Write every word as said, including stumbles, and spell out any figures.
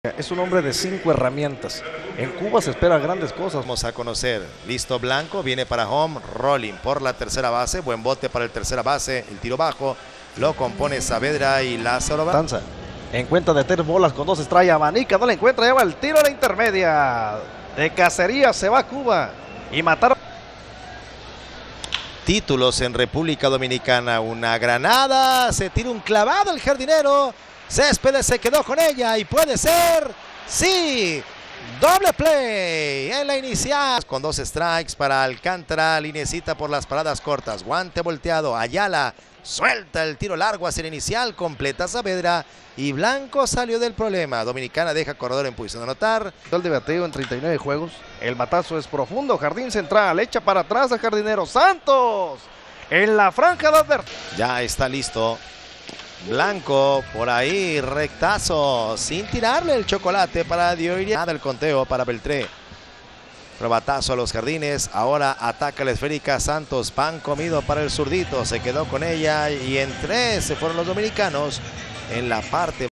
Es un hombre de cinco herramientas. En Cuba se esperan grandes cosas. Vamos a conocer. Listo Blanco, viene para home, rolling por la tercera base, buen bote para el tercera base, el tiro bajo, lo compone Saavedra y Lázaro. Danza. En cuenta de tres bolas con dos estrellas, abanica, no la encuentra, lleva el tiro a la intermedia. De cacería se va a Cuba y mataron. Títulos en República Dominicana, una granada, se tira un clavado el jardinero. Céspedes se quedó con ella y puede ser, sí, doble play en la inicial. Con dos strikes para Alcántara, linecita por las paradas cortas, guante volteado, Ayala suelta el tiro largo hacia el inicial, completa Saavedra y Blanco salió del problema. Dominicana deja corredor en posición de anotar. El de bateo en treinta y nueve juegos, el batazo es profundo, jardín central, echa para atrás al jardinero Santos en la franja de advertencia. Ya está listo. Blanco por ahí, rectazo, sin tirarle el chocolate para Dioiria. Nada el conteo para Beltré. Probatazo a los jardines, ahora ataca la esférica Santos, pan comido para el zurdito, se quedó con ella y en tres se fueron los dominicanos en la parte